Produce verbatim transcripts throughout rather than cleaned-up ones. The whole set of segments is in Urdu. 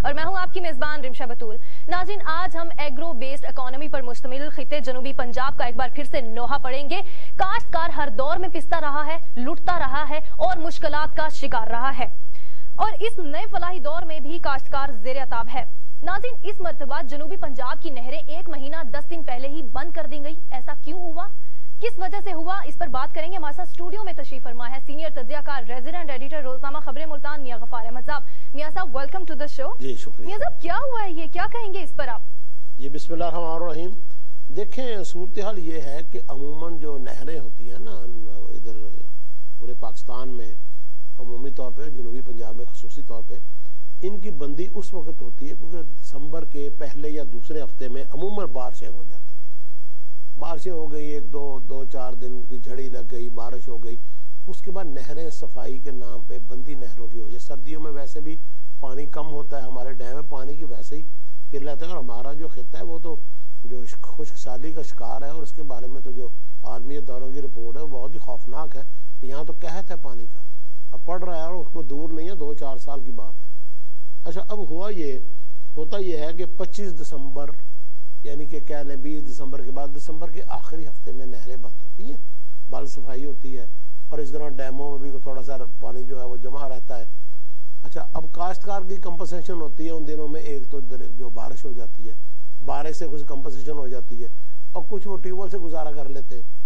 और मैं हूं आपकी मेजबान रिमशा बतूल। नाज़रीन, आज हम एग्रो बेस्ड इकोनॉमी पर मुश्तमिल खिते जनूबी पंजाब का एक बार फिर से नोहा पड़ेंगे। काश्तकार हर दौर में पिसता रहा है, लुटता रहा है और मुश्किलात का शिकार रहा है, और इस नए फलाही दौर में भी काश्तकार ज़ेर अताब है। नाज़रीन, इस मर्तबा जनूबी पंजाब की नहरें एक महीना दस दिन पहले ही बंद कर दी गई। ऐसा क्यों हुआ, किस वजह से हुआ, इस पर बात करेंगे। हमारे साथ स्टूडियो में तशरीफ फरमा है सीनियर तज्जियाकार, रेजिडेंट एडिटर, रोजनामा खबरें मुल्तान, मियां गफार अहमद साहब। मियां साहब, वेलकम टू द शो। जी शुक्रिया। मियां साहब, क्या हुआ है, ये क्या कहेंगे इस पर आप? जी बिस्मिल्लाहिर्रहमानिर्रहीम। देखें, सूरत हाल ये है कि अमूमन जो नहरें होती हैं ना इधर पूरे पाकिस्तान में, अमूमी तौर पे जनूबी पंजाब में खसूसी तौर पे, इनकी बंदी उस वक्त होती है क्योंकि दिसंबर के पहले या दूसरे हफ्ते में अमूमन बारिशें हो जाती थी। बारिशें हो गई, एक दो दो चार दिन की झड़ी लग गई, बारिश हो गई, उसके बाद नहरें सफाई के नाम पे बंदी नहरों की वजह, सर्दियों में वैसे भी पानी कम होता है, हमारे डैम में पानी की वैसे ही किल्लत है, और हमारा जो खिता है वो तो जो खुश्क साली का शिकार है, और उसके बारे में तो जो आलमी दौरों की रिपोर्ट है वो बहुत ही खौफनाक है कि यहाँ तो कहत है पानी का, अब पड़ रहा है और उसको दूर नहीं है, दो चार साल की बात है। अच्छा, अब हुआ ये होता ये है कि पच्चीस दिसंबर यानी कि कह लें बीस दिसंबर के बाद दिसंबर के आखिरी हफ्ते में नहरें बंद होती हैं, बाल सफाई होती है, और इस दौरान डैमों में भी थोड़ा सा पानी जो है वो जमा रहता है। अच्छा, अब काश्तकार की कंपनसेशन होती है उन दिनों में, एक तो जो बारिश हो जाती है, बारिश से कुछ कंपनसेशन हो जाती है, और कुछ वो ट्यूबवेल से गुजारा कर लेते हैं।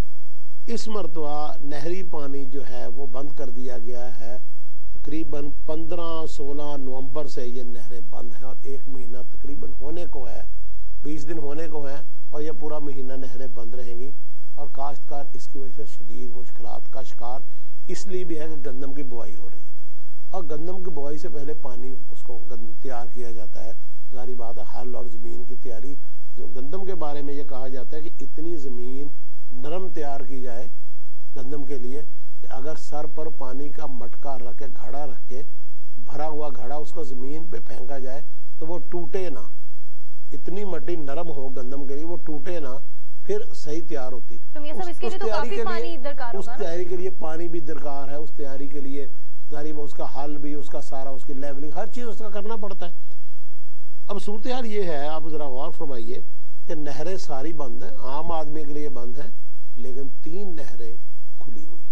इस मरतबा नहरी पानी जो है वो बंद कर दिया गया है। तकरीबन पंद्रह सोलह नवंबर से ये नहरें बंद हैं, और एक महीना तकरीबन होने को है, बीस दिन होने को है, और ये पूरा महीना नहरें बंद रहेंगी। और काश्तकार इसकी वजह से शदीद मुश्किलात का शिकार इसलिए भी है कि गंदम की बुआई हो रही है, और गंदम की बुआई से पहले पानी उसको तैयार किया जाता है। जारी बात है, हल और ज़मीन की तैयारी, गंदम के बारे में ये कहा जाता है कि इतनी ज़मीन नरम तैयार की जाए गंदम के लिए कि अगर सर पर पानी का मटका रख के, घड़ा रख के, भरा हुआ घड़ा उसको ज़मीन पे फेंका जाए तो वो टूटे ना, इतनी मट्टी नरम हो गंदम के लिए, वो टूटे ना, फिर सही तैयार होती। तो ये सब इसके लिए तो काफी पानी दरकार उस तैयारी के लिए पानी भी दरकार है, उस तैयारी के लिए जारी उसका हल भी, उसका सारा, उसकी लेवलिंग, हर चीज उसका करना पड़ता है। अब सूरत हाल ये है, आप जरा गौर फरमाइए कि नहरें सारी बंद हैं, आम आदमी के लिए बंद है, लेकिन तीन नहरें खुली हुई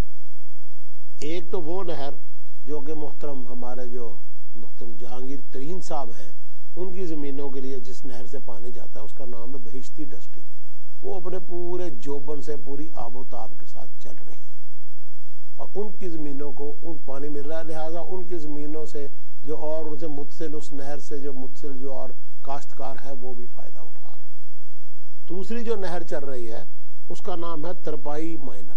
है। एक तो वो नहर जो कि मोहतरम हमारे जो मोहतरम जहांगीर तरीन साहब हैं, उनकी ज़मीनों के लिए जिस नहर से पानी जाता है उसका नाम है बहिश्ती डस्टी। वो अपने पूरे जोबन से पूरी आबोताब के साथ चल रही है, और उनकी ज़मीनों को उन पानी मिल रहा है, लिहाजा उनकी ज़मीनों से जो और उनसे मुतसिल, उस नहर से जो मुतसिल जो और काश्तकार है वो भी फ़ायदा उठा रहे हैं। दूसरी जो नहर चल रही है उसका नाम है तरपाई माइनर,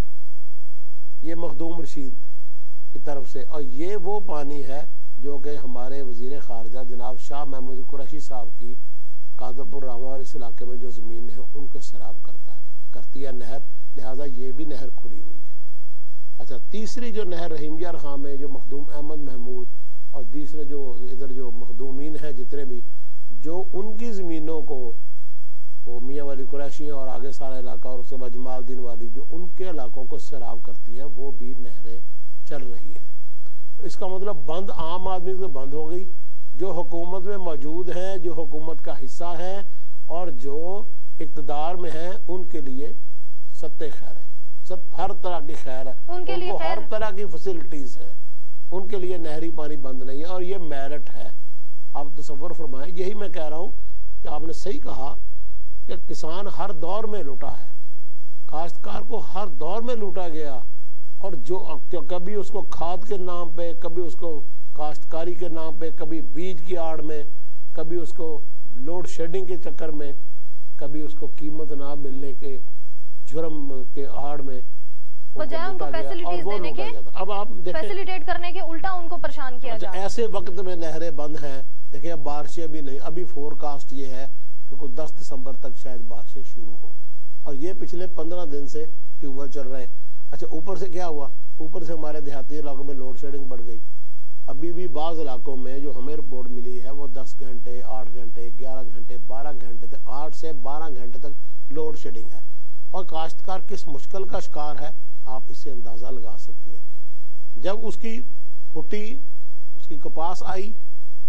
ये मखदूम रशीद की तरफ से, और ये वो पानी है जो कि हमारे वजीर खारजा जनाब शाह महमूद कुरैशी साहब की कादरपुर रामा और इस इलाके में जो ज़मीन है उनको सैराब करता है करती है नहर, लिहाजा ये भी नहर खुली हुई है। अच्छा, तीसरी जो नहर रहीमिया रहा में जो मखदूम अहमद महमूद और तीसरे जो इधर जो मखदूमीन हैं जितने भी, जो उनकी ज़मीनों को वो मियाँ वाली कुरैशियाँ और आगे सारा इलाका और उसके बाद जमालदीन वाली जो उनके इलाकों को सैराब करती हैं, वो भी नहरें चल रही हैं। तो इसका मतलब बंद आम आदमी तो बंद हो गई, जो हुकूमत में मौजूद हैं, जो हुकूमत का हिस्सा है और जो इक़्तिदार में हैं, उनके लिए सत्ते खैर है, सब हर तरह की खैर है, उनके लिए हर तरह की फैसिलिटीज है, उनके लिए नहरी पानी बंद नहीं है, और ये मेरिट है। आप तसव्वुर फरमाएं, यही मैं कह रहा हूँ कि आपने सही कहा कि किसान हर दौर में लूटा है, काश्तकार को हर दौर में लूटा गया, और जो कभी उसको खाद के नाम पे, कभी उसको काश्तकारी के नाम पे, कभी बीज की आड़ में, कभी उसको लोड शेडिंग के चक्कर में, कभी उसको कीमत ना मिलने के जुर्म के आड़ में, बजाय उनको फैसिलिटीज देने के, अब आप फैसिलिटेट करने के उल्टा उनको परेशान किया जा रहा है। ऐसे वक्त में नहरें बंद हैं, देखिए अब बारिशें भी नहीं, अभी फोरकास्ट ये है कि कुछ दस दिसंबर तक शायद बारिशें शुरू हो, और ये पिछले पंद्रह दिन से ट्यूबवेल चल रहे हैं। अच्छा, ऊपर से क्या हुआ, ऊपर से हमारे देहाती इलाकों में लोड शेडिंग बढ़ गई। अभी भी बाज़ इलाकों में जो हमें रिपोर्ट मिली है वो दस घंटे, आठ घंटे, ग्यारह घंटे, बारह घंटे तक, आठ से बारह घंटे तक लोड शेडिंग है, और काश्तकार किस मुश्किल का शिकार है आप इससे अंदाज़ा लगा सकती हैं। जब उसकी फुटी, उसकी कपास आई,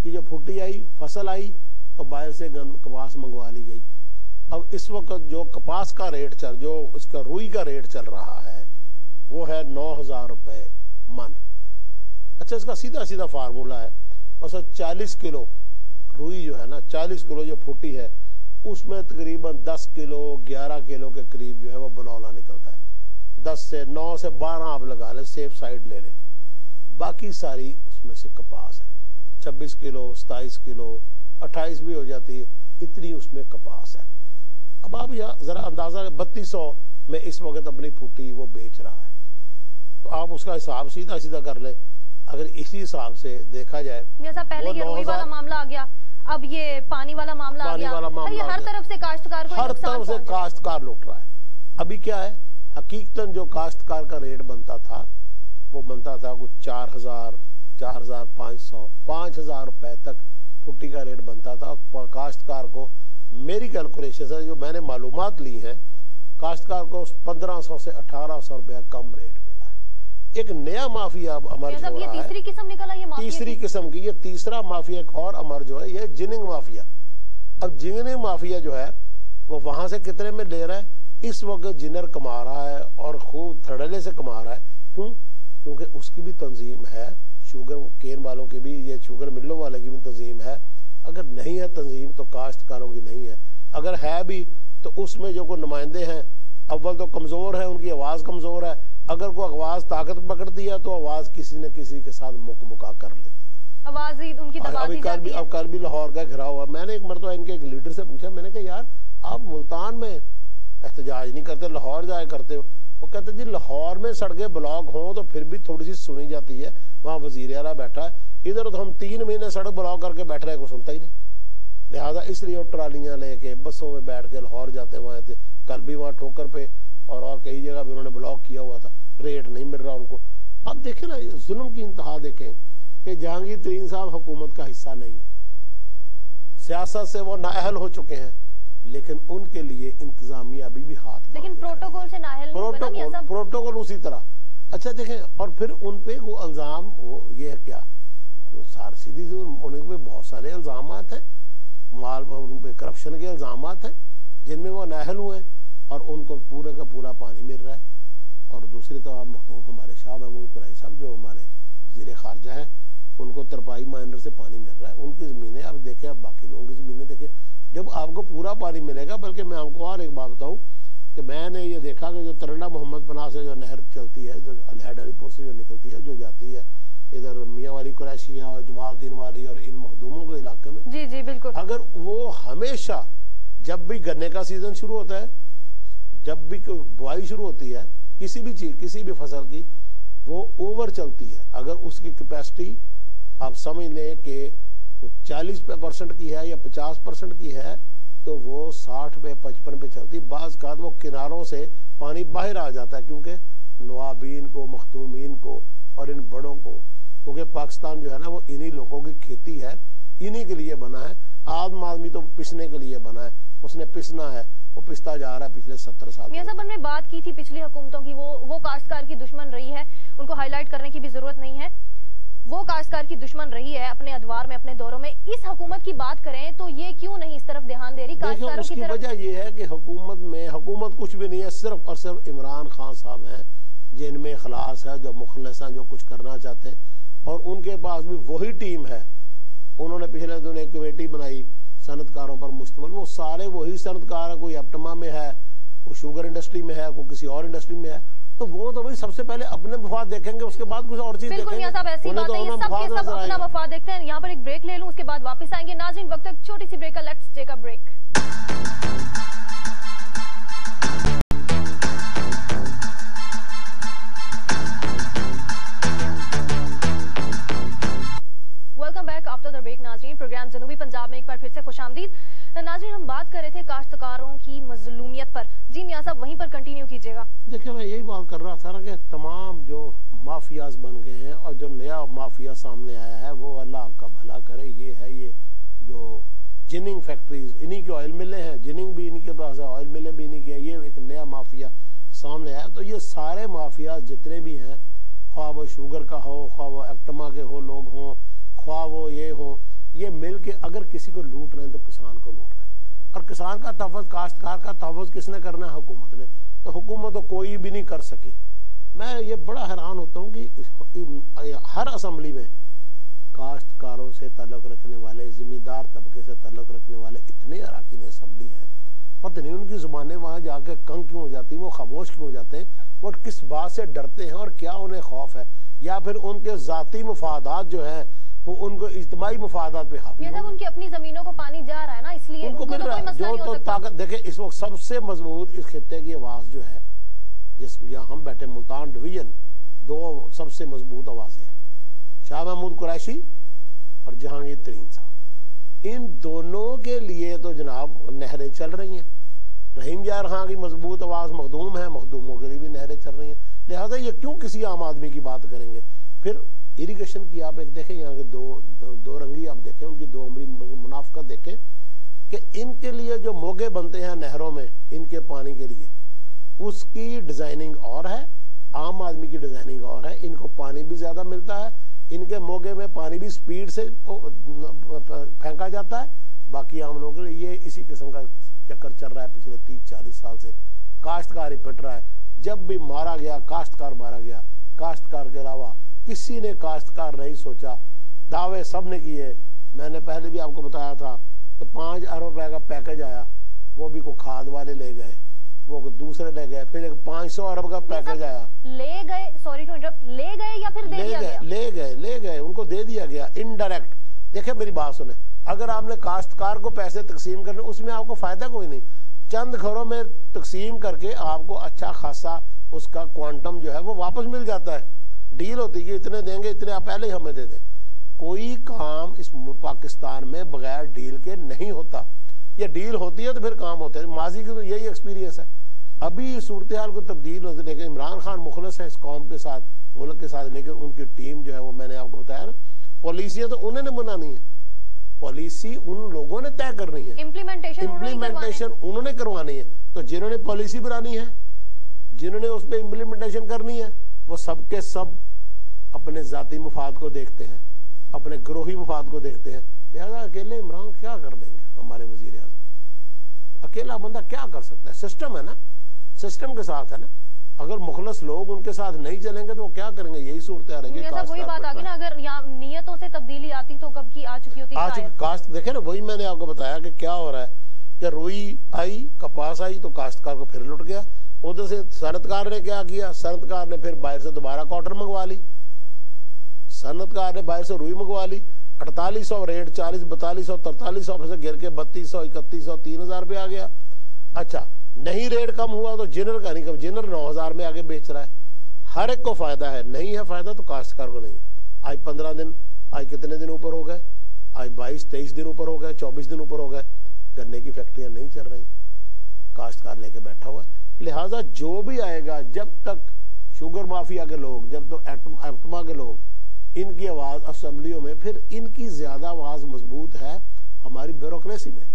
उसकी जो फुटी आई, फसल आई, तो बाहर से कपास मंगवा ली गई। अब इस वक्त जो कपास का रेट चल, जो उसका रुई का रेट चल रहा है वो है नौ हजार रुपए मन। अच्छा, इसका सीधा सीधा फार्मूला है, बस चालीस किलो रुई जो है ना, चालीस किलो जो फुटी है उसमें तकरीबन दस किलो ग्यारह किलो के करीब जो है वो बनौला निकलता है। दस से नौ से बारह आप लगा लें, सेफ साइड ले लें, बाकी सारी उसमें से कपास है। छब्बीस किलो सताईस किलो अट्ठाईस भी हो जाती है, इतनी उसमें कपास है। अब आप यहाँ जरा अंदाजा, बत्तीस सौ में इस वक्त अपनी फुटी वो बेच रहा है, तो आप उसका हिसाब सीधा सीधा कर ले। अगर इसी हिसाब से देखा जाए, जैसा पहले ये रुई वाला मामला आ गया, अब ये पानी वाला मामला आ गया, ये हर तरफ से काश्तकार को हर तरफ से काश्तकार लुट रहा है। अभी क्या है, हकीकतन जो काश्तकार का रेट बनता था वो बनता था कुछ चार हजार चार हजार पाँच सौ पाँच हजार रुपए तक फुट्टी का रेट बनता था। काश्तकार को, मेरी कैलकुलेशन से जो मैंने मालूमात ली हैं, काश्तकार को पंद्रह सौ से अठारह सौ रुपया कम रेट मिला है। एक नया माफिया अमर जो ये तीसरी किस्म निकला, ये माफिया तीसरी किस्म की, ये तीसरा माफिया एक और अमर जो है, ये जिनिंग माफिया। अब जिनिंग माफिया जो है वो वहां से कितने में ले रहा है, इस वक्त जिनर कमा रहा है और खूब धड़ल्ले से कमा रहा है। क्यों? क्योंकि उसकी भी तंजीम है, शुगर केन वालों की भी, ये शुगर मिलों वाले की भी तंजीम है। अगर नहीं है तंजीम तो काश्तकारों की नहीं है। अगर है भी तो उसमें जो कोई नुमाइंदे हैं, अव्वल तो कमजोर है, उनकी आवाज कमजोर है। अगर कोई आवाज ताकत पकड़ती है तो आवाज किसी न किसी के साथ मुक मुका कर लेती है, आवाज ही उनकी दबा दी जाती है। अब कल भी लाहौर का घिराव हुआ, मैंने एक मरतबा इनके एक लीडर से पूछा, मैंने कहा यार आप मुल्तान में एहतजाज नहीं करते, लाहौर जाया करते हो? वो कहते जी लाहौर में सड़कें ब्लॉक हों तो फिर भी थोड़ी सी सुनी जाती है, वहाँ वजीर आला बैठा है, इधर तो हम तीन महीने सड़क ब्लॉक करके बैठ रहे, को सुनता ही नहीं। लिहाजा इसलिए वो ट्रालियां लेके बसों में बैठ के लाहौर जाते वहां थे। कल भी वहां ठोकर पे और और कई जगह भी उन्होंने ब्लॉक किया हुआ था, रेट नहीं मिल रहा उनको। अब देखें ना, जुल्म की इंतहा देखें कि जहांगीर तरीन साहब हुकूमत का हिस्सा नहीं है, सियासत से वो नाअहल हो चुके हैं, लेकिन उनके लिए इंतजामिया अभी भी हाथ, लेकिन प्रोटोकॉल से नाअहल नहीं हुए ना मियां साहब। प्रोटोकॉल उसी तरह। अच्छा देखें, और फिर उन पे वो इल्जाम, वो ये है क्या, सार सीधी से उन पे बहुत सारे इल्जाम हैं, माल उन पे करप्शन के इल्जाम हैं जिनमें वो नाअहल हुए और उनको पूरे का पूरा पानी मिल रहा है। और दूसरी तरफ मखदूम हमारे शाह महमूद कुरैशी साहब जो हमारे वजीर खारजा हैं, उनको तरपाई माइनर से पानी मिल रहा है, उनकी जमीनें आप देखें, अब बाकी लोगों की जमीनें देखें। जब आपको पूरा पानी मिलेगा, बल्कि मैं आपको और एक बात बताऊं कि मैंने ये देखा कि जो तरंडा मोहम्मद पनाह से जो नहर चलती है, जो अलहड अलीपुर से जो निकलती है, जो जाती है इधर मियाँ वाली कुरैशियाँ और जमालुद्दीन वाली और इन मखदूमों के इलाके में, जी जी बिल्कुल, अगर वो हमेशा जब भी गन्ने का सीजन शुरू होता है, जब भी बुआई शुरू होती है किसी भी चीज, किसी भी फसल की, वो ओवर चलती है। अगर उसकी कैपेसिटी आप समझ लें कि वो चालीस परसेंट की है या पचास परसेंट की है, तो वो साठ पे पचपन पे चलती। बाज का वो किनारों से पानी बाहर आ जाता है, क्योंकि नवाबीन को, मखदूमीन को और इन बड़ों को, क्योंकि पाकिस्तान जो है ना वो इन्हीं लोगों की खेती है, इन्हीं के लिए बना है। आम आदमी तो पिसने के लिए बना है, उसने पिसना है, वो पिसता जा रहा है पिछले सत्तर साल। मियां साहब हमने बात की थी पिछली हुकूमतों की, वो वो काश्तकार की दुश्मन रही है, उनको हाईलाइट करने की भी जरूरत नहीं है, वो काश्तकार की दुश्मन रही है अपने अदवार में, अपने दौरों में। इस हुकूमत की बात करें तो ये क्यों नहीं इस तरफ ध्यान दे रही काश्तकारों की तरफ? वजह ये है कि हुकूमत में, हुकूमत कुछ भी नहीं है, सिर्फ और सिर्फ इमरान खान साहब हैं जिनमें इखलास है, जो मुखलिस हैं, जो कुछ करना चाहते हैं, और उनके पास भी वही टीम है। उन्होंने पिछले दिनों एक कमेटी बनाई सनतकारों पर मुश्तमिल, वो सारे वही सनतकार है, कोई एप्टमा में है, कोई शुगर इंडस्ट्री में है, कोई किसी और इंडस्ट्री में है, तो वो तो भाई सबसे पहले अपने मफाद देखेंगे, उसके बाद कुछ और चीज देखेंगे। बिल्कुल साहब, ऐसी बात है, ये सब के सब अपना मफाद देखते हैं। यहाँ पर एक ब्रेक ले लूं, उसके बाद वापस आएंगे। नाज़रीन वक्त तक छोटी सी ब्रेक का, let's take a break. Welcome back after the break. नाज़रीन प्रोग्राम जनूबी पंजाब में एक बार फिर से खुशामदीद। नाज़रीन हम बात कर रहे थे काश्तकारों की मजलूमियत पर। जी मियां साहब वहीं पर कंटिन्यू कीजिएगा। देखिए मैं यही बात कर रहा था ना कि तमाम जो माफियाज बन गए हैं और जो नया माफिया सामने आया है, वो अल्लाह आपका भला करे। ये है ये जो जिनिंग फैक्ट्रीज, इन्हीं की ऑयल मिलें हैं, जिनिंग भी इन्हीं के पास है, ऑयल मिलें भी इन्हीं की हैं, ये एक नया माफिया सामने आया। तो ये सारे माफिया जितने भी हैं, ख्वाह वो शुगर का हो, ख्वाह वो एप्टमा के हो लोग हों, ख्वाह वो ये हो, یہ مل کے اگر کسی کو لوٹ رہے ہیں تو کسان کو لوٹ رہے ہیں، اور کسان کا تحفظ، کاشتکار کا تحفظ کس نے کرنا ہے؟ حکومت نے. تو حکومت تو کوئی بھی نہیں کر سکی. میں یہ بڑا حیران ہوتا ہوں کہ ہر اسمبلی میں کاشتکاروں سے تعلق رکھنے والے، ذمہ دار طبقے سے تعلق رکھنے والے اتنے اراکین اسمبلی ہیں، پتہ نہیں ان کی زبانیں وہاں جا کے کنگ کیوں ہو جاتی ہیں، وہ خاموش کیوں ہو جاتے ہیں، وہ کس بات سے ڈرتے ہیں اور کیا انہیں خوف ہے، یا پھر ان کے ذاتی مفادات جو ہیں وہ ان کو اجتماعی مفادات پہ حاوی ہیں. ان کی اپنی زمینوں کو پانی جا رہا ہے نا، اس لیے ان کو مل رہا ہے. جو تو طاقت دیکھیں اس وقت سب سے مضبوط اس خطے کی آواز جو ہے، جس یہاں ہم بیٹھے ملتان ڈویژن، دو سب سے مضبوط آوازیں ہیں، شاہ محمود قریشی اور جہانگیر ترین صاحب. ان دونوں کے لیے تو جناب نہریں چل رہی ہیں. رحیم یار خان کی مضبوط آواز مخدوم ہے، مخدوموں کے لیے بھی نہریں چل رہی ہیں. لہٰذا یہ کیوں کسی عام آدمی کی بات کریں گے؟ پھر اریگیشن کی آپ ایک دیکھیں، یہاں کے دو دو رنگی آپ دیکھیں، ان کی دو عمری منافقت دیکھیں کہ ان کے لیے جو موگے بنتے ہیں نہروں میں ان کے پانی کے لیے، اس کی ڈیزائننگ اور ہے، عام آدمی کی ڈیزائننگ اور ہے. ان کو پانی بھی زیادہ ملتا ہے، ان کے موگے میں پانی بھی سپیڈ سے پھینکا جاتا ہے. باقی عام لوگوں کے لیے یہ اسی قسم کا چکر چل رہا ہے پچھلے تیس چالیس سال سے. کاشتکار ہی پٹ رہا ہے. جب بھی مارا گیا کاشتکار مارا گیا. کاشتکار کے علاوہ کسی نے کاشتکار نہیں سوچا. دعوے سب نے کیے. میں نے پہلے بھی آپ کو بتایا تھا کہ پانچ ارب روپے کا پیکج آیا، وہ بھی کو کھاد والے لے گئے، وہ دوسرے لے گئے. پھر ایک پانچ سو ارب کا پیکج آیا، لے گئے، سوری ٹو انٹرپٹ، لے گئے یا پھر دے دیا گیا؟ لے گئے لے گئے ان کو دے دیا گیا انڈائریکٹ. دیکھیں میری بات سنیں، اگر آپ نے کاشتکار کو پیسے تقسیم کرنے، اس میں آپ کو فائدہ کوئی نہیں. چند گھروں میں تقسیم کر کے آپ کو اچھا خاصا اس کا کوانٹم جو ہے وہ واپس مل جاتا ہے. ڈیل ہوتی کہ اتنے دیں گے، اتنے آپ پہلے ہی ہمیں دے دیں. کوئی کام اس پاکستان میں بغیر ڈیل کے نہیں ہوتا. یہ ڈیل ہوتی ہے تو پھر کام ہوتے ہیں. ماضی کی تو یہی ایکسپیرینس ہے. ابھی صورتحال کو تبدیل ہوتے، لیکن عمران خان مخلص ہے اس قوم کے ساتھ، ملک کے ساتھ، لیکن ان کی ٹیم جو ہے وہ میں نے آپ کو بتایا نا، پالیسیاں تو انہوں نے بنانی ہے، پالیسی ان لوگوں نے طے کرنی ہے، امپلیمنٹیشن امپلیمنٹیشن انہوں نے کروانی ہے. تو جنہوں نے پالیسی بنانی ہے، جنہوں نے اس پہ امپلیمنٹیشن کرنی ہے، وہ سب کے سب اپنے ذاتی مفاد کو دیکھتے ہیں، اپنے گروہی مفاد کو دیکھتے ہیں. لہذا اکیلے عمران کیا کر دیں گے؟ ہمارے وزیر اعظم اکیلا بندہ کیا کر سکتا ہے؟ سسٹم ہے نا، سسٹم کے ساتھ ہے نا. اگر مخلص لوگ ان کے ساتھ نہیں چلیں گے تو وہ کیا کریں گے؟ یہی صورتحال ہے. وہی بات آگے نا، اگر نیتوں سے تبدیلی آتی تو کب کی آ چکی ہوتی. آج کاشت دیکھیں نا، وہی میں نے آپ کو بتایا کہ کیا ہو رہا ہے کہ روئی آئی، کپاس آئی تو کاشتکار کو پھر لٹ گیا. ادھر سے صنعتکار نے کیا کیا؟ صنعتکار نے پھر باہر سے دوبارہ کاٹن منگوا لی، صنعتکار نے باہر سے روئی منگوا لی. اڑتالیس سو ریٹ چالیس بتالیس سو ترتالیس سو سے گر کے بتیس سو اکتیس سو تین ہزار پہ آ گیا. اچھا نہیں ریٹ کم ہوا تو جنر کا نہیں کم، جنر نو ہزار میں آگے بیچ رہا ہے. ہر ایک کو فائدہ ہے. نہیں ہے فائدہ تو کاشتکار کو نہیں ہے. آج پندرہ دن، آج کتنے دن اوپر ہو گئے؟ آج بائیس تیئیس دن اوپر ہو گئے، چوبیس دن اوپر ہو گئے. گنے کی فیکٹریاں نہیں چل رہی، کاشتکار لے کے بیٹھا ہوا. لہٰذا جو بھی آئے گا، جب تک شوگر مافیا کے لوگ، جب تک ایپٹما کے لوگ، ان کی آواز اسمبلیوں میں، پھر ان کی زیادہ آواز مضبوط ہے ہماری بیوروکریسی میں.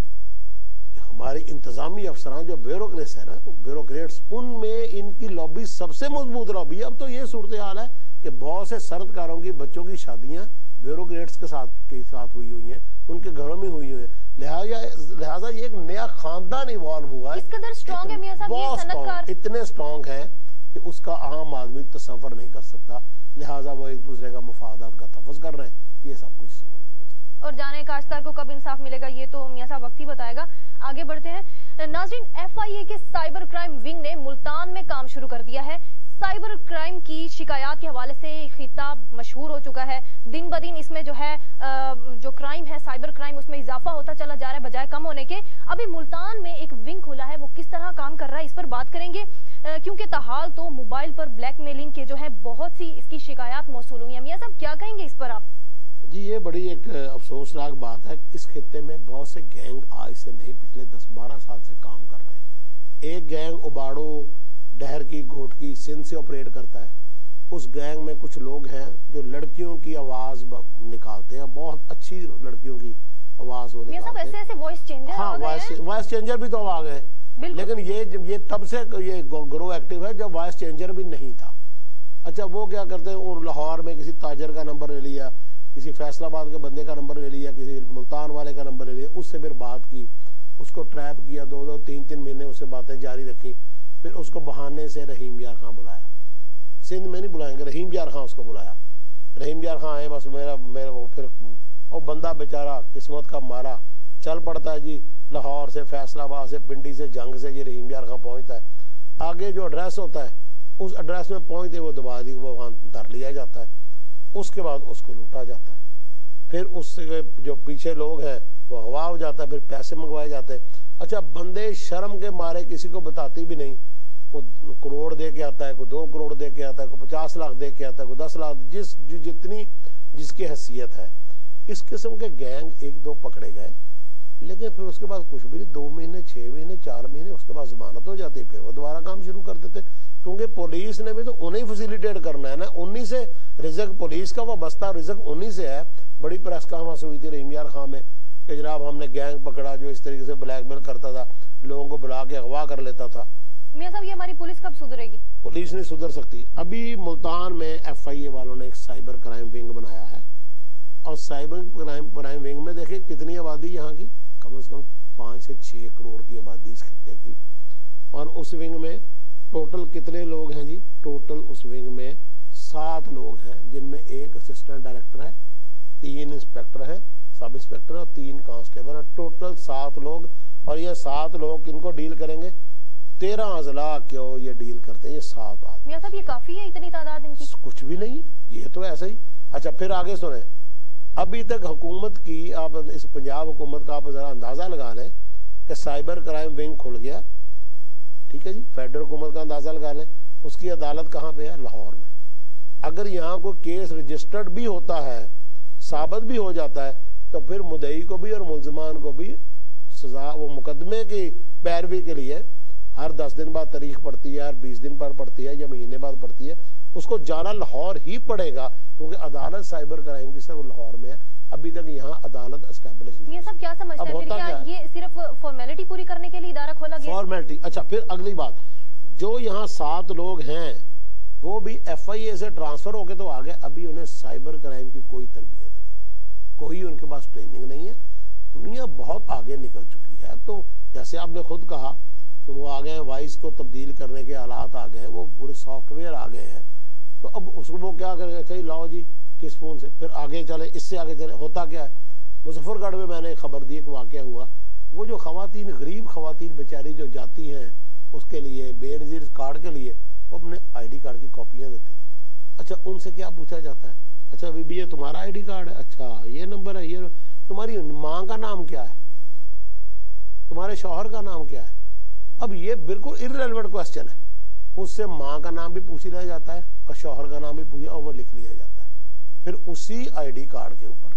ہماری انتظامی افسران جو بیوروکریٹس ہے نا، بیوروکریٹس، ان میں ان کی لابی سب سے مضبوط لابی. اب تو یہ صورتحال ہے کہ بہت سے صنعتکاروں کی بچوں کی شادیاں بیوروکریٹس کے ساتھ کے ساتھ ہوئی ہوئی ہیں، ان کے گھروں میں ہوئی ہوئی ہیں. لہٰذا لہٰذا یہ ایک نیا خاندان ایوالو ہوا ہے. اس قدر اسٹرانگ ہے میاں صاحب یہ صنعتکار، اتنے اسٹرانگ ہیں کہ اس کا عام آدمی تصور نہیں کر سکتا. لہٰذا وہ ایک دوسرے کا مفادات کا تحفظ کر رہے ہیں. یہ سب کچھ اس ملک میں. اور جانے کاشتکار کو کب انصاف ملے گا یہ تو میاں صاحب وقت ہی بتائے گا. آگے بڑھتے ہیں ناظرین. ایف آئی اے کے سائبر کرائم ونگ نے ملتان میں کام شروع کر دیا ہے. سائبر کرائم کی شکایات کے حوالے سے خطاب مشہور ہو چکا ہے. دن بدن اس میں جو ہے جو کرائم ہے، سائبر کرائم، اس میں اضافہ ہوتا چلا جا رہا ہے بجائے کم ہونے کے. ابھی ملتان میں ایک ونگ کھلا ہے، وہ کس طرح کام کر رہا ہے اس پر بات کریں گے، کیونکہ تاحال تو موبائل پر بلیک میلنگ کے جو ہے بہت سی اس کی شکایات موصول ہوئی ہیں. میاں صاحب کیا کہیں گے اس پر آپ؟ جی یہ بڑی ایک افسوسناک بات ہے. اس خطے میں بہت سے گینگ آج سے نہیں پچھلے دس بارہ سال سے کام کر رہے ہیں. ایک گینگ اباڑو ڈہر کی گھوٹ کی سندھ سے آپریٹ کرتا ہے. اس گینگ میں کچھ لوگ ہیں جو لڑکیوں کی آواز نکالتے ہیں، بہت اچھی لڑکیوں کی آواز وہ نکالتے ہیں. ایسے ایسے وائس چینجر ہاں وائس چینجر بھی تو آ گئے، لیکن یہ یہ تب سے یہ گروہ ایکٹیو ہے جب وائس چینجر بھی نہیں تھا. اچھا وہ کیا کرتے ہیں، لاہور میں کسی تاجر کا نمبر لے لیا، کسی فیصل آباد کے بندے کا نمبر لے لیا، کسی اس کو ٹریپ کیا، دو دو تین تین مہینے اس سے باتیں جاری رکھی، پھر اس کو بہانے سے رحیم یار خان بلایا، سندھ میں نہیں بلائیں گے، رحیم یار خان اس کو بلایا، رحیم یار خان آئے، بس میرا میرا پھر وہ بندہ بیچارہ قسمت کا مارا چل پڑتا ہے جی، لاہور سے، فیصل آباد سے، پنڈی سے، جنگ سے یہ رحیم یار خان پہنچتا ہے، آگے جو ایڈریس ہوتا ہے اس ایڈریس میں پہنچتے وہ دبا دی، وہ وہاں دھر لیا جاتا ہے، اس کے بعد اس کو لوٹا جاتا ہے، پھر اس سے جو پیچھے لوگ ہیں وہ ہوا ہو جاتا ہے، پھر پیسے منگوائے جاتے ہیں۔ اچھا بندے شرم کے مارے کسی کو بتاتی بھی نہیں، کوئی کروڑ دے کے آتا ہے، کوئی دو کروڑ دے کے آتا ہے، کوئی پچاس لاکھ دے کے آتا ہے، کوئی دس لاکھ، جس جتنی جس کی حیثیت ہے۔ اس قسم کے گینگ ایک دو پکڑے گئے، لیکن پھر اس کے بعد کچھ بھی دو مہینے چھ مہینے چار مہینے اس کے بعد ضمانت ہو جاتی ہے، پھر وہ دوبارہ کام شروع کر دیتے، کیونکہ پولیس نے بھی تو انہیں فیسیلیٹیٹ کرنا ہے نا، انہی سے رزق، پولیس کا وہ بستہ رزق انہی سے ہے۔ بڑی پریس کانفرنس ہوئی تھی رحیم یار خان میں کہ جناب ہم نے گینگ پکڑا جو اس طریقے سے بلیک میل کرتا تھا، لوگوں کو بلا کے اغوا کر لیتا تھا۔ میاں صاحب یہ ہماری پولیس کب سدھرے گی؟ پولیس نہیں سدھر سکتی۔ ابھی ملتان میں ایف آئی اے والوں نے ایک سائبر کرائم ونگ بنایا ہے، اور سائبر کرائم کرائم ونگ میں دیکھیں کتنی آبادی یہاں کی، کم از کم پانچ سے چھ کروڑ کی آبادی اس خطے کی، اور اس ونگ میں ٹوٹل کتنے لوگ ہیں جی؟ ٹوٹل اس ونگ میں سات لوگ ہیں، جن میں ایک اسسٹنٹ ڈائریکٹر ہے، تین انسپیکٹر ہیں، سب انسپیکٹر اور تین کانسٹیبل ہیں، ٹوٹل سات لوگ، اور یہ سات لوگ کن کو ڈیل کریں گے؟ تیرہ اضلاع کیوں یہ ڈیل کرتے ہیں، یہ سات آدمی۔ میاں صاحب یہ کافی ہے اتنی تعداد ان کی؟ کچھ بھی نہیں ہے، یہ تو ایسا ہی۔ اچھا پھر آگے سنیں، ابھی تک حکومت کی، آپ اس پنجاب حکومت کا آپ ذرا اندازہ لگا لیں کہ سائبر کرائم ونگ کھل گیا، ٹھیک ہے جی، فیڈرل حکومت کا اندازہ لگا لیں، اس کی عدالت کہاں پہ ہے؟ لاہور میں۔ اگر یہاں کوئی کیس رجسٹرڈ بھی ہوتا ہے، ثابت بھی ہو جاتا ہے، تو پھر مدعی کو بھی اور ملزمان کو بھی سزا، وہ مقدمے کی پیروی کے لیے ہر دس دن بعد تاریخ پڑتی ہے، ہر بیس دن بعد پڑتی ہے، یا مہینے بعد پڑتی ہے، اس کو جانا لاہور ہی پڑے گا، کیونکہ عدالت سائبر کرائم کی صرف لاہور میں ہے، ابھی تک یہاں عدالت اسٹیبلش نہیں۔ یہ سب کیا سمجھتے ہیں پھر، کیا یہ صرف فارمیلٹی پوری کرنے کے لیے ادارہ کھولا گیا؟ فارمیلٹی۔ اچھا پھر اگلی بات، جو یہاں سات لوگ ہیں وہ بھی ایف آئی اے سے ٹرانسفر ہو کے تو آ گئے، ابھی انہیں سائبر کرائم کی کوئی تربیت نہیں، کوئی ان کے پاس ٹریننگ نہیں ہے۔ دنیا بہت آگے نکل چکی ہے، تو جیسے آپ نے خود کہا کہ وہ آ گئے ہیں، وائس کو تبدیل کرنے کے آلات آ گئے ہیں، وہ پورے سافٹ ویئر آ گئے ہیں، تو اب اس کو وہ کیا کریں گے؟ چاہیے لاؤ جی کس فون سے، پھر آگے چلے، اس سے آگے چلے۔ ہوتا کیا ہے، مظفر گڑھ میں میں نے خبر دی، ایک واقعہ ہوا، وہ جو خواتین، غریب خواتین بیچاری جو جاتی ہیں اس کے لیے بے نظیر کارڈ کے لیے، وہ اپنے آئی ڈی کارڈ کی کاپیاں دیتے ہیں۔ اچھا ان سے کیا پوچھا جاتا ہے؟ اچھا بی بی یہ تمہارا آئی ڈی کارڈ ہے؟ اچھا یہ نمبر ہے، یہ تمہاری ماں کا نام کیا ہے؟ تمہارے شوہر کا نام کیا ہے؟ اب یہ بالکل irrelevant کوسچن ہے، اس سے ماں کا نام بھی پوچھ لیا جاتا ہے اور شوہر کا نام بھی پوچھ، اور وہ لکھ لیا جاتا ہے، پھر اسی آئی ڈی کارڈ کے اوپر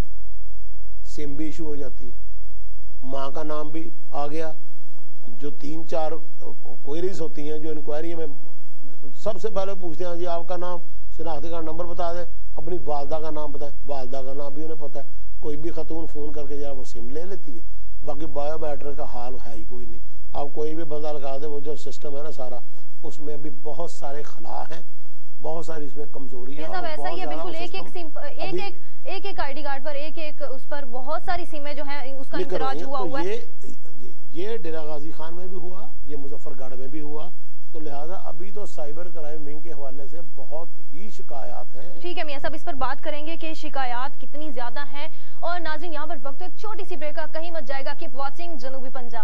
سم بھی ایشو ہو جاتی ہے، ماں کا نام بھی آ گیا۔ جو تین چار کوئریز ہوتی ہیں، جو انکوائری میں سب سے پہلے پوچھتے ہیں جی آپ کا نام، شناختی کارڈ نمبر بتا دیں، اپنی والدہ کا نام بتائیں، والدہ کا نام بھی انہیں پتہ ہے، کوئی بھی خاتون فون کر کے جا وہ سم لے لیتی ہے، باقی بایو میٹرک کا حال ہے ہی کوئی نہیں۔ آپ کوئی بھی بندہ لگا دے، وہ جو سسٹم ہے نا سارا، اس میں بھی بہت سارے خلا ہیں، بہت ساری اس میں کمزوری ہے۔ ایسا ہی ہے بالکل، ایک ایک سم ایک ایک ایک ایک آئی ڈی کارڈ پر ایک ایک اس پر بہت ساری سمیں جو ہیں اس کا اندراج ہوا ہوا ہے۔ یہ ڈیرہ غازی خان میں بھی ہوا، یہ مظفر گڑھ میں بھی ہوا، تو لہٰذا ابھی تو سائبر کرائم ونگ کے حوالے سے بہت ہی شکایات ہیں۔ ٹھیک ہے میاں صاحب، اس پر بات کریں گے کہ شکایات کتنی زیادہ ہیں، اور ناظرین یہاں پر وقت ایک چھوٹی سی بریک کا، کہیں مت جائے گا، کیپ واچنگ جنوبی Punjab.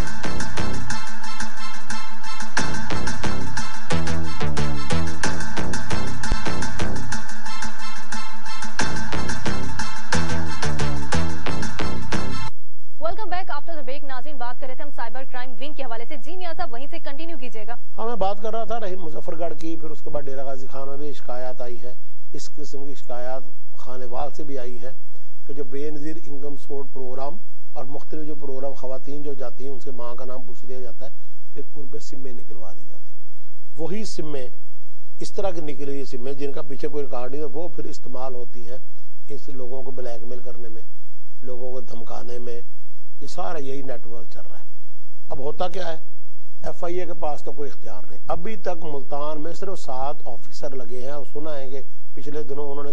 Welcome back after break. ناظرین بات کر رہے تھے ہم سائبر کرائم ونگ کے حوالے سے، جی میاں صاحب وہیں سے کنٹینیو کیجیے گا۔ ہاں میں بات کر رہا تھا رحیم مظفر گڑھ کی، پھر اس کے بعد ڈیرہ غازی خان میں بھی شکایات آئی ہیں، اس قسم کی شکایات خانے وال سے بھی آئی ہیں کہ جو بے نظیر انکم سپورٹ پروگرام اور مختلف جو پروگرام خواتین جو جاتی ہیں ان سے ماں کا نام پوچھ لیا جاتا ہے، پھر ان پہ سمیں نکلوا دی جاتی ہیں، وہی سمیں اس طرح کی نکلی ہوئی سمیں جن کا پیچھے کوئی ریکارڈ نہیں ہے، وہ پھر استعمال ہوتی ہیں اس لوگوں کو بلیک میل کرنے میں، لوگوں کو دھمکانے میں، یہ سارا یہی نیٹ ورک چل رہا ہے۔ اب ہوتا کیا ہے، ایف آئی اے کے پاس تو کوئی اختیار نہیں، ابھی تک ملتان میں صرف سات آفیسر لگے ہیں، اور سنا ہے کہ پچھلے دنوں انہوں نے کوئی کرائے پہ دفتر لیا ہے، ابھی ان کے پاس نہ تو لیب ہے، نہ کوئی ڈائریکٹر ہے، نہ کوئی انسپیکٹر ہے، نہ کوئی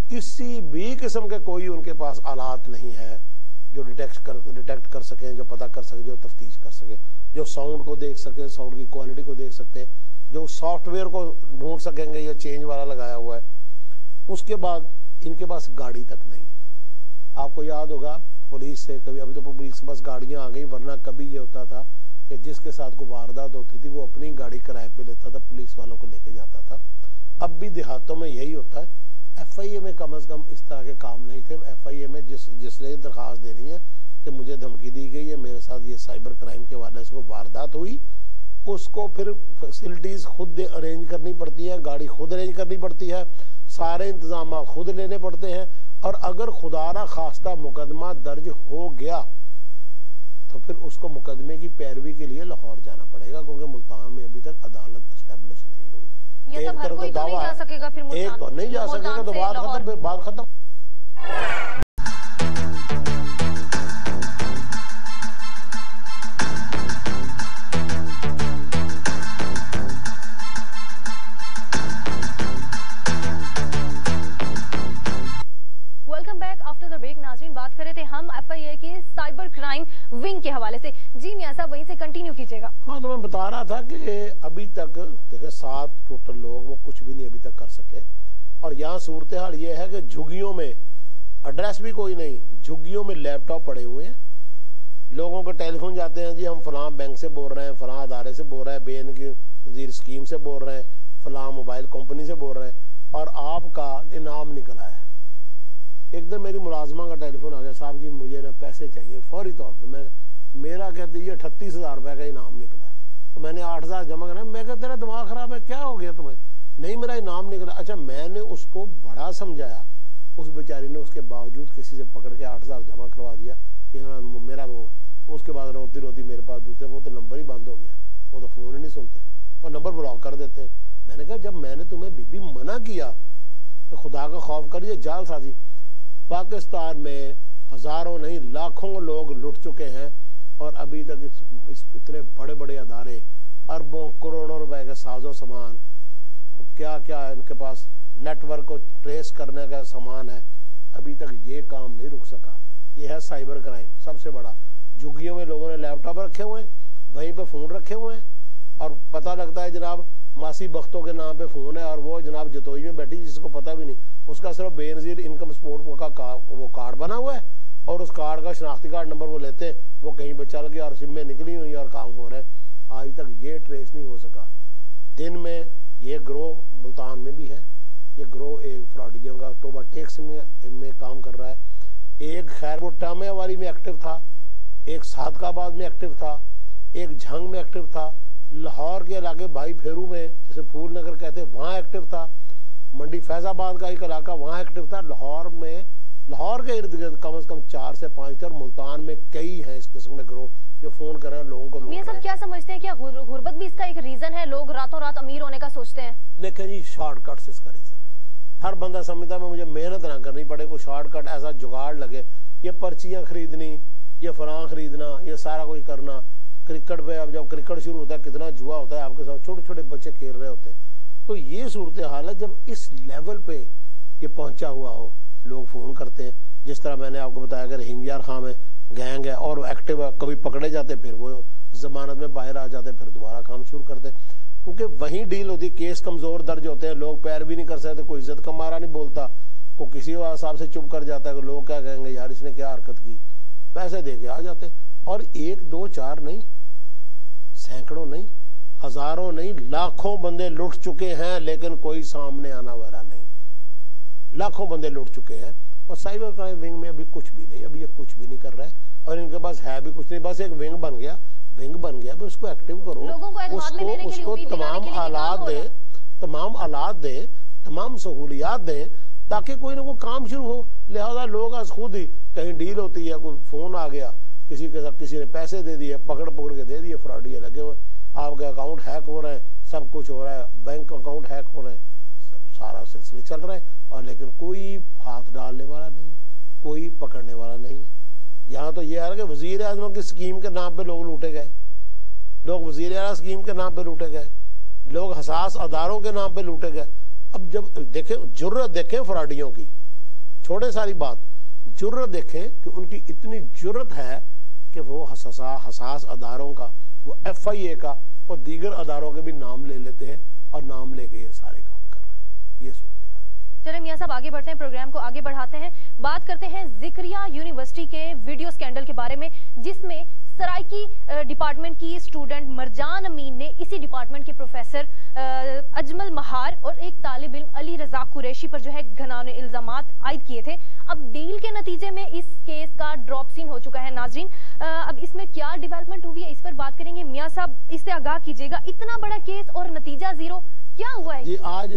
کسی بھی قسم کے کوئی ان کے پاس آلات نہیں ہے جو ڈیٹیکٹ کر ڈیٹیکٹ کر سکیں، جو پتہ کر سکیں، جو تفتیش کر سکیں، جو ساؤنڈ کو دیکھ سکیں، ساؤنڈ کی کوالٹی کو دیکھ سکتے ہیں، جو سافٹ ویئر کو ڈھونڈ سکیں گے یہ چینج والا لگایا ہوا ہے۔ اس کے بعد ان کے پاس گاڑی تک نہیں ہے۔ آپ کو یاد ہوگا پولیس سے کبھی، ابھی تو پولیس کے پاس گاڑیاں آ گئی، ورنہ کبھی یہ ہوتا تھا کہ جس کے ساتھ کوئی واردات ہوتی تھی وہ اپنی گاڑی کرائے پہ لیتا تھا، پولیس والوں کو لے کے جاتا تھا۔ اب بھی دیہاتوں میں یہی ہوتا ہے۔ ایف آئی اے میں کم از کم اس طرح کے کام نہیں تھے۔ ایف آئی اے میں جس جس نے درخواست دینی ہے کہ مجھے دھمکی دی گئی ہے، میرے ساتھ یہ سائبر کرائم کے حوالے سے واردات ہوئی، اس کو پھر فیسلٹیز خود ارینج کرنی پڑتی ہے، گاڑی خود ارینج کرنی پڑتی ہے، سارے انتظامات خود لینے پڑتے ہیں، اور اگر خدا نہ خواستہ مقدمہ درج ہو گیا تو پھر اس کو مقدمے کی پیروی کے لیے لاہور جانا پڑے گا، کیونکہ ملتان میں ابھی تک عدالت اسٹیبلش نہیں ہوئی۔ یہ سب ہر کوئی تو نہیں جا سکے گا، پھر ملتان ایک تو نہیں جا سکے گا تو بات ختم، پھر بات ختم۔ Welcome back after the break. ناظرین، بات کر رہے تھے ہم ایف آئی اے کی سائبر کرائم ونگ کے حوالے سے۔ جی میاں صاحب وہیں سے کنٹینیو کیجیے گا۔ ہاں تو میں بتا رہا تھا کہ ابھی تک دیکھیں سات ٹوٹل لوگ وہ کچھ بھی نہیں ابھی تک کر سکے، اور یہاں صورتحال یہ ہے کہ جھگیوں میں ایڈریس بھی کوئی نہیں، جھگیوں میں لیپ ٹاپ پڑے ہوئے ہیں، لوگوں کو ٹیلی فون جاتے ہیں، جی ہم فلاں بینک سے بول رہے ہیں، فلاں ادارے سے بول رہے ہیں، بے ان کی وزیر اسکیم سے بول رہے ہیں، فلاں موبائل کمپنی سے بول رہے ہیں، اور آپ کا انعام نکل آیا ہے۔ ایک دن میری ملازمہ کا ٹیلی فون آ گیا، صاحب جی مجھے نا پیسے چاہیے فوری طور پہ۔ میں میرا کہتے یہ اٹھتیس ہزار روپے کا انعام نکلا ہے، تو میں نے آٹھ ہزار جمع کرنا۔ میں کہتا تیرا دماغ خراب ہے، کیا ہو گیا تمہیں؟ نہیں میرا انعام نکلا۔ اچھا میں نے اس کو بڑا سمجھایا، اس بیچاری نے اس کے باوجود کسی سے پکڑ کے آٹھ ہزار جمع کروا دیا کہ میرا اس کے بعد روتی روتی میرے پاس دوسرے، وہ تو نمبر ہی بند ہو گیا، وہ تو فون ہی نہیں سنتے اور نمبر بلاک کر دیتے ہیں۔ میں نے کہا جب میں نے تمہیں بی بی منع کیا کہ خدا کا خوف کریے، جال سازی۔ پاکستان میں ہزاروں نہیں لاکھوں لوگ لٹ چکے ہیں، اور ابھی تک اس, اس اتنے بڑے بڑے ادارے اربوں کروڑوں روپے کا ساز و سامان، کیا کیا ان کے پاس نیٹ ورک کو ٹریس کرنے کا سامان ہے، ابھی تک یہ کام نہیں رک سکا۔ یہ ہے سائبر کرائم سب سے بڑا۔ جھگیوں میں لوگوں نے لیپ ٹاپ رکھے ہوئے ہیں، وہیں پہ فون رکھے ہوئے ہیں، اور پتہ لگتا ہے جناب ماسی بختوں کے نام پہ فون ہے، اور وہ جناب جتوئی میں بیٹھی جس کو پتہ بھی نہیں، اس کا صرف بے نظیر انکم سپورٹ کا وہ کارڈ بنا ہوا ہے، اور اس کارڈ کا شناختی کارڈ نمبر وہ لیتے ہیں، وہ کہیں پہ چل گیا اور سم میں نکلی ہوئی اور کام ہو رہا ہے۔ آج تک یہ ٹریس نہیں ہو سکا۔ دن میں یہ گروہ ملتان میں بھی ہے، یہ گروہ ایک فراڈیوں کا ٹوبا ٹیکس میں میں کام کر رہا ہے، ایک خیر ٹامے والی میں ایکٹیو تھا، ایک صادق آباد میں ایکٹیو تھا، ایک جھنگ میں ایکٹیو تھا، لاہور کے علاقے بھائی پھیرو میں جسے پھول نگر کہتے ہیں وہاں ایکٹیو تھا، منڈی فیض آباد کا ایک علاقہ وہاں ایکٹیو تھا۔ لاہور میں لاہور کے ارد گرد کم از کم چار سے پانچ تھے، اور ملتان میں کئی ہیں اس قسم کے گروہ جو فون کر رہے ہیں لوگوں کو۔ میاں صاحب کیا سمجھتے ہیں، کیا غربت بھی اس کا ایک ریزن ہے؟ لوگ راتوں رات امیر ہونے کا سوچتے ہیں۔ دیکھیں جی شارٹ کٹس اس کا ریزن ہے۔ ہر بندہ سمجھتا ہے مجھے محنت نہ کرنی پڑے، کوئی شارٹ کٹ ایسا جگاڑ لگے، یہ پرچیاں خریدنی، یہ فلاں خریدنا، یہ سارا کوئی کرنا۔ کرکٹ پہ اب جب کرکٹ شروع ہوتا ہے کتنا جوا ہوتا ہے، آپ کے ساتھ چھوٹے چھوٹے بچے کھیل رہے ہوتے ہیں۔ تو یہ صورتحال ہے جب اس لیول پہ یہ پہنچا ہوا ہو، لوگ فون کرتے ہیں۔ جس طرح میں نے آپ کو بتایا کہ رحیم یار خان میں گینگ ہے اور ایکٹیو ہے، کبھی پکڑے جاتے پھر وہ ضمانت میں باہر آ جاتے، پھر دوبارہ کام شروع کرتے، کیونکہ وہیں ڈیل ہوتی، کیس کمزور درج ہوتے ہیں، لوگ پیر بھی نہیں کر سکتے، کوئی عزت کا مارا نہیں بولتا، کوئی کسی حساب سے چپ کر جاتا ہے کہ لوگ کیا کہیں گے یار اس نے کیا حرکت کی، پیسے دے کے آ جاتے۔ اور ایک دو چار نہیں، سینکڑوں نہیں، ہزاروں نہیں، لاکھوں بندے لٹ چکے ہیں، لیکن کوئی سامنے آنا والا نہیں۔ لاکھوں بندے لٹ چکے ہیں، اور سائبر کرائم ونگ میں ابھی کچھ بھی نہیں، ابھی یہ کچھ بھی نہیں کر رہا ہے، اور ان کے پاس ہے بھی کچھ نہیں، بس ایک ونگ بن گیا، ونگ بن گیا، اس کو ایکٹیو کرو، اس کو اس کو تمام آلات دیں، تمام آلات دیں، تمام سہولیات دیں، تاکہ کوئی نہ کوئی کام شروع ہو۔ لہذا لوگ از خود ہی کہیں ڈیل ہوتی ہے، کوئی فون آ گیا، کسی کے ساتھ کسی نے پیسے دے دیے، پکڑ پکڑ کے دے دیے، فراڈی لگے ہوئے، آپ کے اکاؤنٹ ہیک ہو رہے ہیں، سب کچھ ہو رہا ہے، بینک اکاؤنٹ ہیک ہو رہے ہیں، سارا سلسلے چل رہے ہیں، اور لیکن کوئی ہاتھ ڈالنے والا نہیں ہے، کوئی پکڑنے والا نہیں ہے۔ یہاں تو یہ ہے کہ وزیر اعظم کی اسکیم کے نام پہ لوگ لوٹے گئے، لوگ وزیر اعظم اسکیم کے نام پہ لوٹے گئے، لوگ حساس اداروں کے نام پہ لوٹے گئے۔ اب جب دیکھیں جرت دیکھیں فراڈیوں کی، چھوڑے ساری بات, جرت دیکھیں کہ ان کی اتنی جرت ہے کہ وہ حساس حساس اداروں کا, وہ ایف آئی اے کا اور دیگر اداروں کے بھی نام لے لیتے ہیں اور نام لے کے یہ سارے کام کر رہے ہیں. یہ صورتحال ہے. چلیں میاں صاحب آگے بڑھتے ہیں, پروگرام کو آگے بڑھاتے ہیں. بات کرتے ہیں ذکریہ یونیورسٹی کے ویڈیو سکینڈل کے بارے میں, جس میں سرائکی ڈپارٹمنٹ کی اسٹوڈنٹ مرجان امین نے اسی ڈپارٹمنٹ کے پروفیسر اجمل مہار اور ایک طالب علم علی رضا قریشی پر جو ہے گھناؤنے الزامات عائد کیے تھے. اب ڈیل کے نتیجے میں اس کیس کا ڈراپ سین ہو چکا ہے. ناظرین, اب اس میں کیا ڈیولپمنٹ ہوئی ہے اس پر بات کریں گے. میاں صاحب اس سے آگاہ کیجیے گا, اتنا بڑا کیس اور نتیجہ زیرو, کیا ہوا ہے؟ جی آج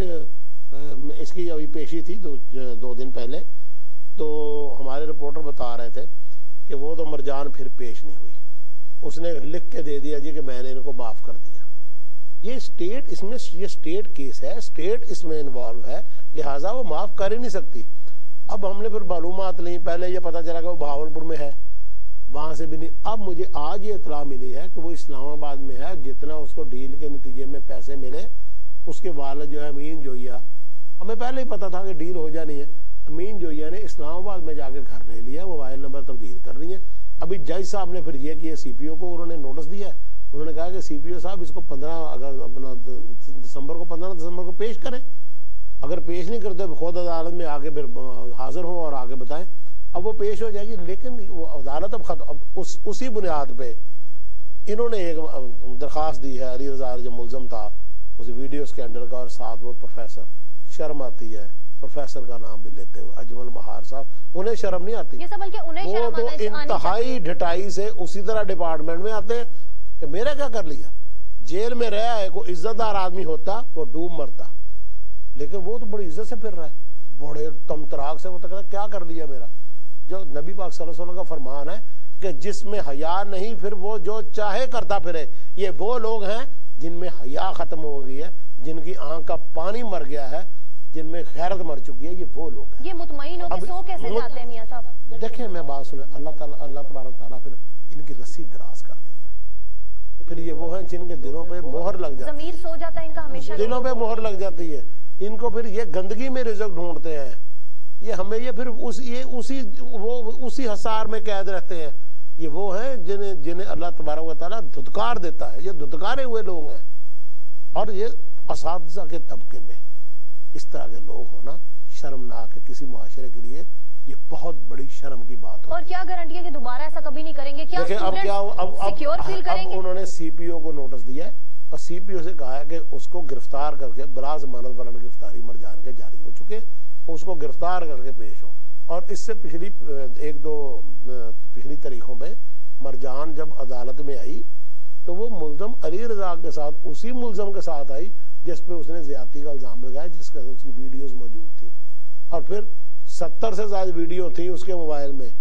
اس کی ابھی پیشی تھی دو, دو دن پہلے, تو ہمارے رپورٹر بتا رہے تھے کہ وہ تو مرجان پھر پیش نہیں ہوئی, اس نے لکھ کے دے دیا جی کہ میں نے ان کو معاف کر دیا. یہ اسٹیٹ, اس میں یہ اسٹیٹ کیس ہے, اسٹیٹ اس میں انوالو ہے, لہٰذا وہ معاف کر ہی نہیں سکتی. اب ہم نے پھر معلومات لیں, پہلے یہ پتا چلا کہ وہ بہاولپور میں ہے, وہاں سے بھی نہیں. اب مجھے آج یہ اطلاع ملی ہے کہ وہ اسلام آباد میں ہے. جتنا اس کو ڈیل کے نتیجے میں پیسے ملے, اس کے والد جو ہے امین جویا, ہمیں پہلے ہی پتا تھا کہ ڈیل ہو جانی ہے, امین جویا نے اسلام آباد میں جا کے گھر لے لیا, موبائل نمبر تبدیل کر رہی ہیں. ابھی جج صاحب نے پھر یہ کیا, سی پی او کو انہوں نے نوٹس دیا ہے, انہوں نے کہا کہ سی پی او صاحب اس کو پندرہ اگر اپنا دسمبر کو پندرہ دسمبر کو پیش کریں. اگر پیش نہیں کرتے خود عدالت میں آگے پھر حاضر ہوں اور آگے بتائیں. اب وہ پیش ہو جائے گی, لیکن وہ عدالت اب ختم, اب اس اسی بنیاد پہ انہوں نے ایک درخواست دی ہے. علی رضا جو ملزم تھا اس ویڈیو اسکینڈل کا, اور ساتھ وہ پروفیسر, شرم آتی ہے پروفیسر کا نام بھی لیتے ہوئے, اجمل مہار صاحب, انہیں شرم نہیں آتی. وہ تو انتہائی ڈھٹائی سے اسی طرح ڈپارٹمنٹ میں آتے ہیں کہ میرا کیا کر لیا. جیل میں رہا ہے, کوئی عزت دار آدمی ہوتا وہ ڈوب مرتا, لیکن وہ تو بڑی عزت سے پھر رہا ہے, بڑے تم تراک سے. وہ تو کہتا کیا کر لیا میرا. جو نبی پاک صلی اللہ علیہ وسلم کا فرمان ہے کہ جس میں حیا نہیں پھر وہ جو چاہے کرتا پھرے. یہ وہ لوگ ہیں جن میں حیا ختم ہو گئی ہے, جن کی آنکھ کا پانی مر گیا ہے, جن میں غیرت مر چکی ہے. یہ وہ لوگ ہیں. یہ مطمئن ہو کے سو کیسے جاتے ہیں میاں صاحب؟ دیکھیں میں بات سنیں, اللہ تعالیٰ اللہ تبارک تعالیٰ پھر ان کی رسی دراز کر دیتا ہے. پھر یہ وہ ہیں جن کے دلوں پہ مہر لگ جاتی ہے, ضمیر سو جاتا ہے ان کا ہمیشہ, دلوں پہ مہر لگ جاتی ہے. ان کو پھر یہ گندگی میں رزق ڈھونڈتے ہیں, یہ ہمیں یہ پھر اس یہ اسی وہ اسی حصار میں قید رہتے ہیں. یہ وہ ہیں جنہیں جنہیں اللہ تبارک و تعالیٰ دھتکار دیتا ہے. یہ دھتکارے ہوئے لوگ ہیں, اور یہ اساتذہ کے طبقے میں اس طرح کے لوگ ہونا شرمناک ہے کسی معاشرے کے لیے. یہ بہت بڑی شرم کی بات ہے. اور کیا گارنٹی ہے کہ دوبارہ ایسا کبھی نہیں کریں گے؟ کیا دیکھیں اب کیا اب اب انہوں نے سی پی او کو نوٹس دیا ہے, اور سی پی او سے کہا ہے کہ اس کو گرفتار کر کے بلا ضمانت وارنٹ گرفتاری مرجان کے جاری ہو چکے, اس کو گرفتار کر کے پیش ہو. اور اس سے پچھلی ایک دو پچھلی تاریخوں میں مرجان جب عدالت میں آئی تو وہ ملزم علی رضا کے ساتھ اسی ملزم کے ساتھ آئی جس پہ اس نے زیادتی کا الزام لگایا, جس کے اس کی ویڈیوز موجود تھیں. اور پھر ستر سے زائد ویڈیو تھی اس کے موبائل میں.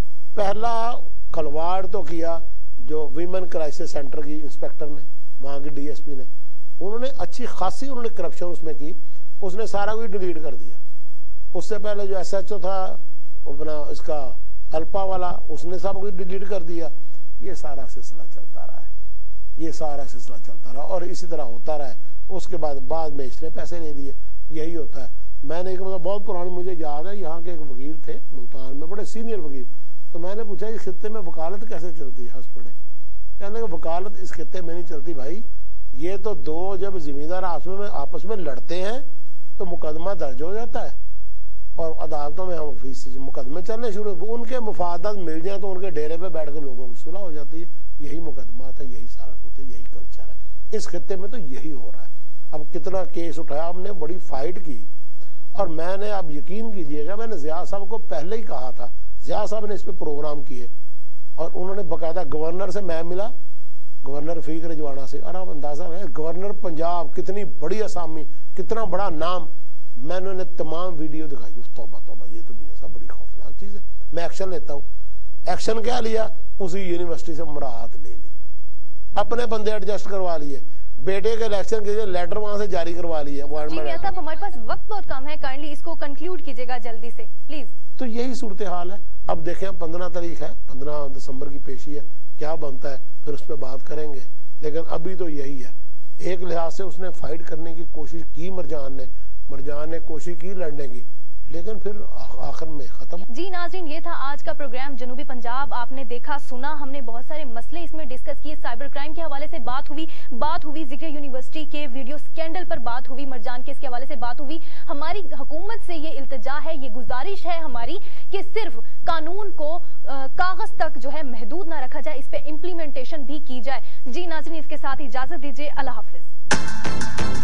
پہلا کھلواڑ تو کیا جو ویمن کرائسس سینٹر کی انسپیکٹر نے, وہاں کی ڈی ایس پی نے, انہوں نے اچھی خاصی انہوں نے کرپشن اس میں کی, اس نے سارا کچھ ڈیلیٹ کر دیا. اس سے پہلے جو ایس ایچ او تھا اپنا اس کا الپا والا, اس نے سب کچھ ڈیلیٹ کر دیا. یہ سارا سلسلہ چلتا رہا ہے, یہ سارا سلسلہ چلتا رہا اور اسی طرح ہوتا رہا ہے. اس کے بعد بعد میں اس نے پیسے لے لیے. یہی ہوتا ہے. میں نے ایک مطلب بہت پرانی مجھے یاد ہے, یہاں کے ایک وکیل تھے ملتان میں, بڑے سینئر وکیل, تو میں نے پوچھا اس خطے میں وکالت کیسے چلتی ہے؟ ہنس پڑے, کہنے کہ وکالت اس خطے میں نہیں چلتی بھائی, یہ تو دو جب زمیندار آپس میں آپس میں لڑتے ہیں تو مقدمہ درج ہو جاتا ہے, اور عدالتوں میں ہم فیس مقدمے چلنے شروع, ان کے مفادات مل جائیں تو ان کے ڈیرے پہ بیٹھ کے لوگوں کی صلح ہو جاتی ہے. یہی مقدمات ہے, یہی سارا کچھ ہے, یہی کلچر ہے. اس خطے میں تو یہی ہو رہا ہے. اب کتنا کیس اٹھایا ہم نے, بڑی فائٹ کی, اور میں نے, آپ یقین کیجئے گا, میں نے ضیاء صاحب کو پہلے ہی کہا تھا, ضیاء صاحب نے اس پہ پروگرام کیے, اور انہوں نے باقاعدہ گورنر سے میں ملا, گورنر رفیق رجوانا سے, اور آپ اندازہ ہے گورنر پنجاب کتنی بڑی اسامی, کتنا بڑا نام. میں نے تمام ویڈیو دکھائی, توبہ توبہ یہ تو میاں صاحب بڑی خوفناک چیز ہے. میں ایکشن لیتا ہوں. ایکشن کیا لیا؟ اسی یونیورسٹی سے مراعات لے لی, اپنے بندے ایڈجسٹ کروا لیے, بیٹے کے الیکشن کے لیٹر وہاں سے جاری کروا لیے. جی میاں صاحب ہمارے پاس وقت بہت کم ہے, کائنڈلی اس کو کنکلیوڈ کیجئے گا جلدی سے پلیز. تو یہی صورتحال ہے. اب دیکھیں پندرہ تاریخ ہے, پندرہ دسمبر کی پیشی ہے, کیا بنتا ہے پھر اس پہ بات کریں گے. لیکن ابھی تو یہی ہے. ایک لحاظ سے اس نے فائٹ کرنے کی کوشش کی مرجان نے, مرجان نے کوشش کی لڑنے کی, لیکن پھر آخر میں ختم. جی ناظرین, یہ تھا آج کا پروگرام جنوبی پنجاب. آپ نے دیکھا سنا, ہم نے بہت سارے مسئلے اس میں ڈسکس کیے. سائبر کرائم کے حوالے سے بات ہوئی بات ہوئی ذکر یونیورسٹی کے ویڈیو سکینڈل پر بات ہوئی, مرجان کیس کے حوالے سے بات ہوئی. ہماری حکومت سے یہ التجا ہے, یہ گزارش ہے ہماری کہ صرف قانون کو کاغذ تک جو ہے محدود نہ رکھا جائے, اس پہ امپلیمنٹیشن بھی کی جائے. جی ناظرین, اس کے ساتھ اجازت دیجیے. اللہ حافظ.